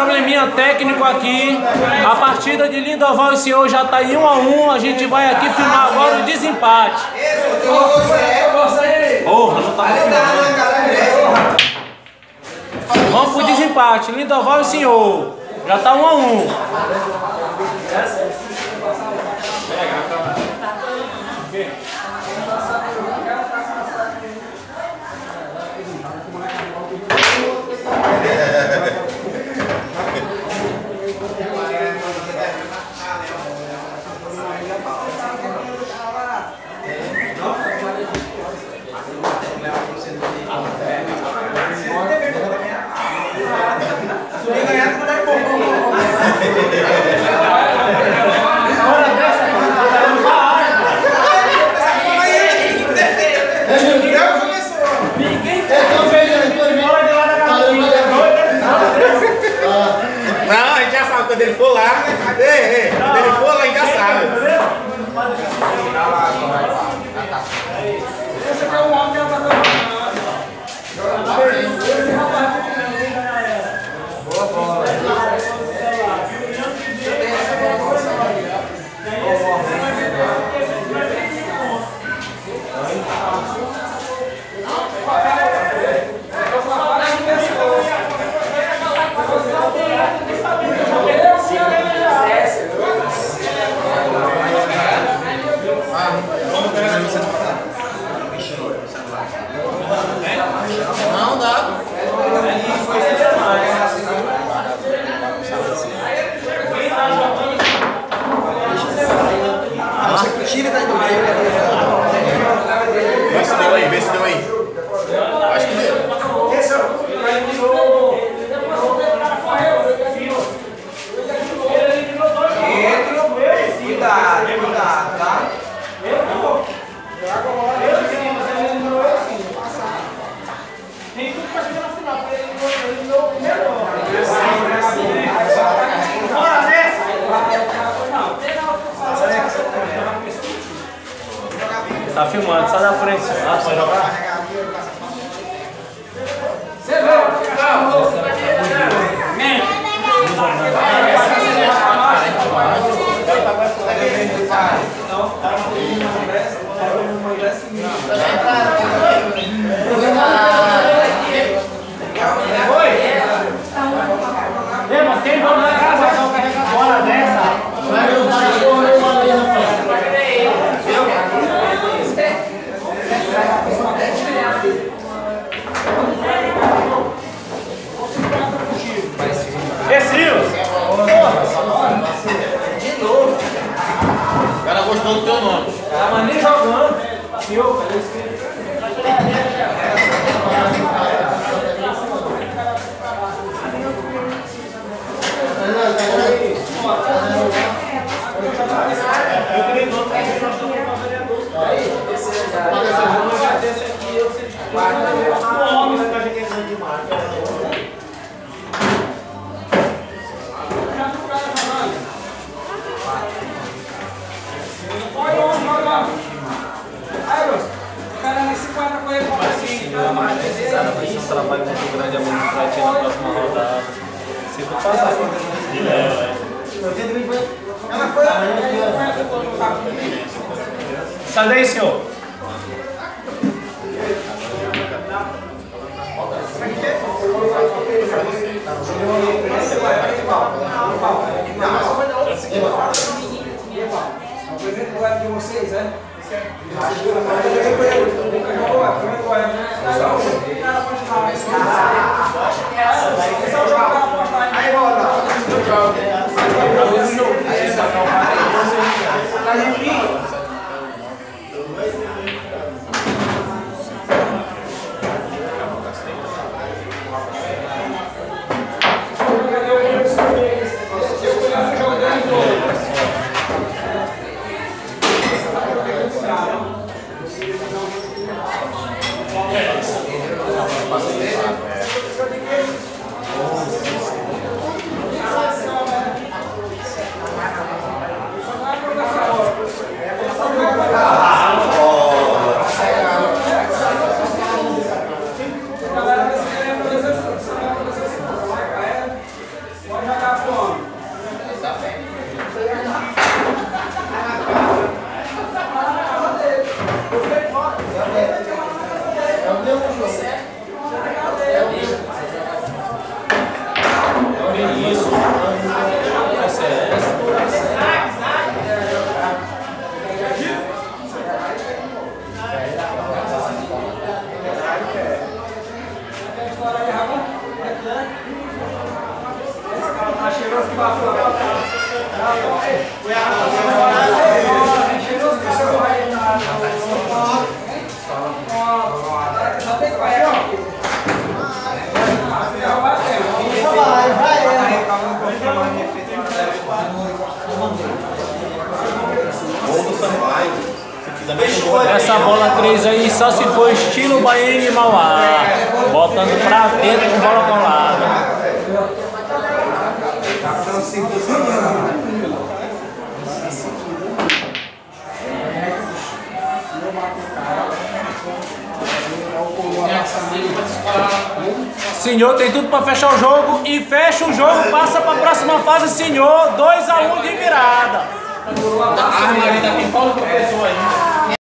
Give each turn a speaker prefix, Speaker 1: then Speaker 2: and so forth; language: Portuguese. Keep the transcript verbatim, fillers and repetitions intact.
Speaker 1: probleminha técnico aqui. A partida de Lindoval e Senhor já está em um a um. A gente vai aqui filmar agora o desempate. Porra, não tá filmando. Vamos pro desempate. Lindoval e Senhor. Já tá um a um.
Speaker 2: Não, a gente já sabe quando ele for lá. Ei, ei, quando ele for lá, a gente já sabe.
Speaker 3: Esse aqui é um homem que ela tá dando. Boa bola.
Speaker 2: Não dá.
Speaker 3: Tira daí do meio.
Speaker 2: Vê se deu aí, vê se deu aí. Acho que deu.
Speaker 3: Cuidado, cuidado, tá? Tem tudo pra chegar na final, porque ele virou o melhor. Bora nessa!
Speaker 1: Tá filmando, sai da frente. Ah, pode jogar?
Speaker 3: Você vê?
Speaker 1: Lembra, quem vai na casa não carrega bola dessa?
Speaker 3: De novo.
Speaker 2: O cara gostou do teu nome.
Speaker 3: Ah, mas nem jogando. Senhor, cadê esse?
Speaker 1: Esse trabalho muito grande administrativo na próxima rodada. Se for passar com
Speaker 3: Ela foi.
Speaker 1: Sai daí, senhor.
Speaker 3: O primeiro colega de vocês, é? Aí rola.
Speaker 1: Passa Essa bola três aí só se for estilo Bahia de Mauá, botando pra dentro com bola colada. Senhor tem tudo pra fechar o jogo e fecha o jogo, passa pra próxima fase, senhor. dois a um de virada.
Speaker 2: Ah, Maria, tem Paulo professor aí.